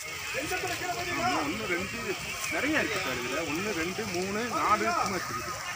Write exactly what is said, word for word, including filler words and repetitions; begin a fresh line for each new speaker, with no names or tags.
ஒன்று ரெண்டு நிறைய இருக்குது சார் இதில் ஒன்று ரெண்டு மூணு நாலு சும்மா இருக்குது